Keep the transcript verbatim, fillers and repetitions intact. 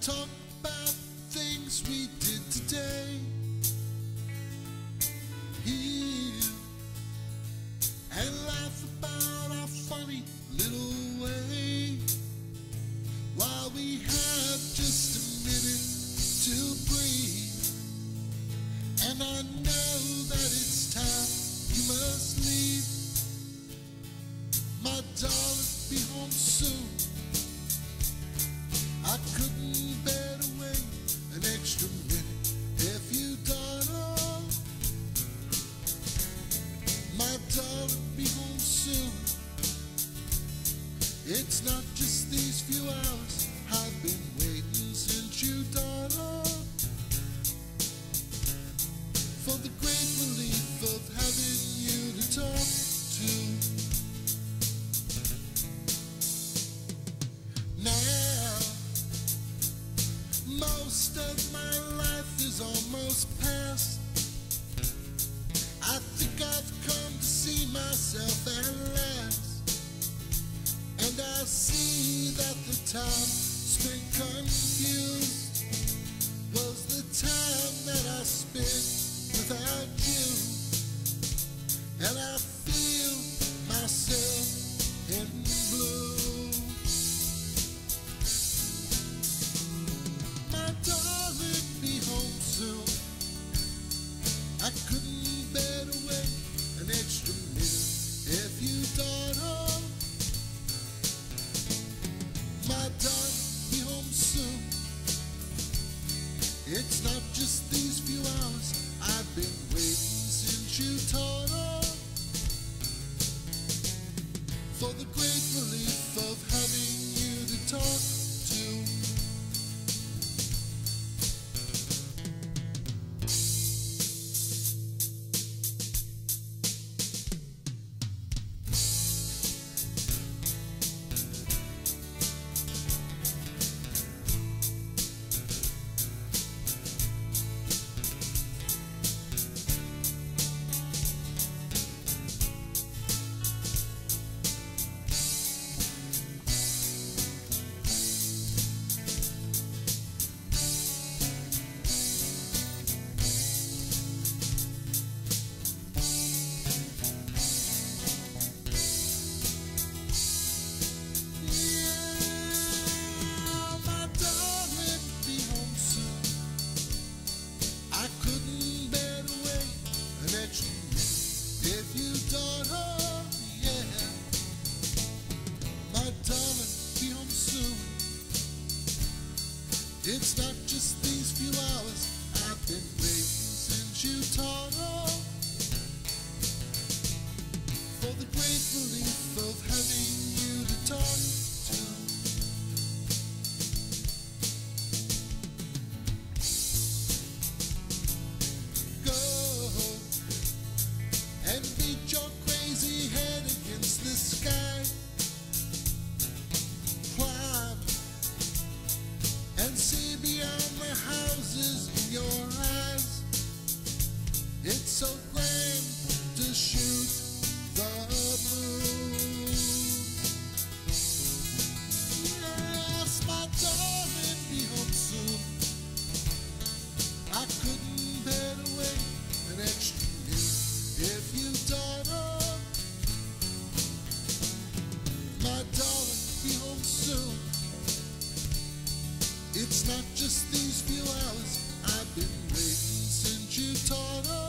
talk about things we did today. Here and laugh about our funny little way. While we have just a minute to breathe, and I know that it's time you must leave. My darling, be home soon. I couldn't bear to wait an extra minute if you don't know. My darling, be home soon. It's not just these few hours, I've been waiting since you don't know. For the great relief of having you to talk to. Now, most of my life is almost past. I think I've come to see myself at last. And I see that the time spent confused was the time that I spent without you. And I feel myself in blue. My darling, be home soon. I couldn't bear to wait an extra minute if you don't know. My darling, be home soon. It's not just these few hours, I've been waiting since you taught on. For the great relief of having you to talk to. If you don't know, yeah. My darling, be home soon. It's not just these few hours, I've been waiting since you taught on. For the great relief of having you to talk to. And beat your crazy head against the sky. Climb and see beyond the houses in your eyes. It's so grand to shoot the moon. Yes, my darling, be home soon. I couldn't bear to wait an extra minute if you don't know. My darling, be home soon. It's not just these few hours, I've been waiting since you taught on.